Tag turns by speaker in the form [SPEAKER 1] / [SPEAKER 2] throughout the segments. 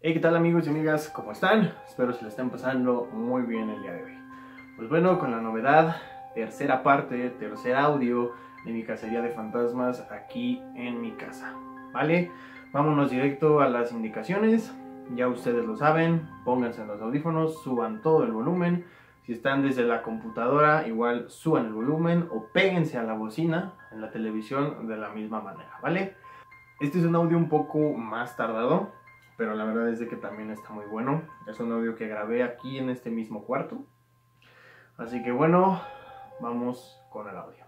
[SPEAKER 1] Hey, ¿qué tal amigos y amigas? ¿Cómo están? Espero se la estén pasando muy bien el día de hoy. Pues bueno, con la novedad, tercera parte, tercer audio de mi cacería de fantasmas aquí en mi casa, ¿vale? Vámonos directo a las indicaciones. Ya ustedes lo saben, pónganse en los audífonos, suban todo el volumen. Si están desde la computadora, igual suban el volumen o péguense a la bocina en la televisión de la misma manera, ¿vale? Este es un audio un poco más tardado, pero la verdad es de que también está muy bueno. Es un audio que grabé aquí en este mismo cuarto. Así que bueno, vamos con el audio.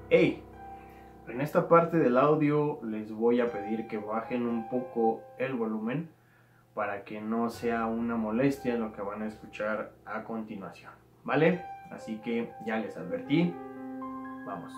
[SPEAKER 1] Hey, en esta parte del audio les voy a pedir que bajen un poco el volumen para que no sea una molestia lo que van a escuchar a continuación, ¿vale? Así que ya les advertí, vamos.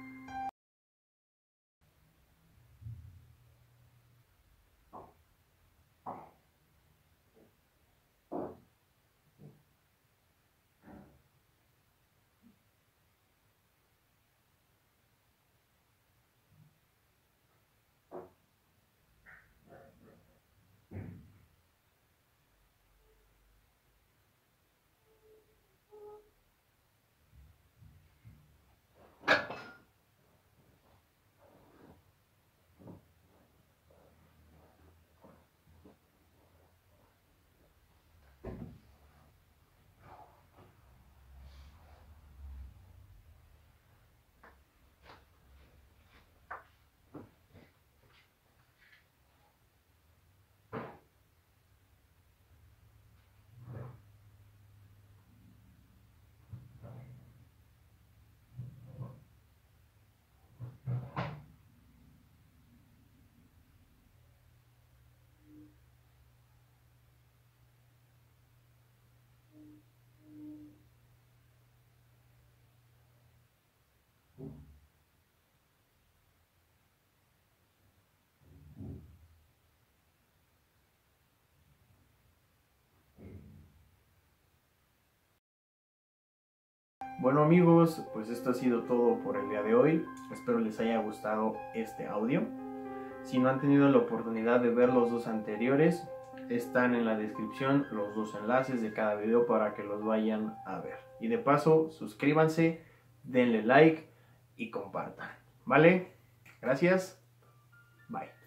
[SPEAKER 1] Bueno amigos, pues esto ha sido todo por el día de hoy. Espero les haya gustado este audio. Si no han tenido la oportunidad de ver los dos anteriores, están en la descripción los dos enlaces de cada video para que los vayan a ver. Y de paso, suscríbanse, denle like y compartan. ¿Vale? Gracias. Bye.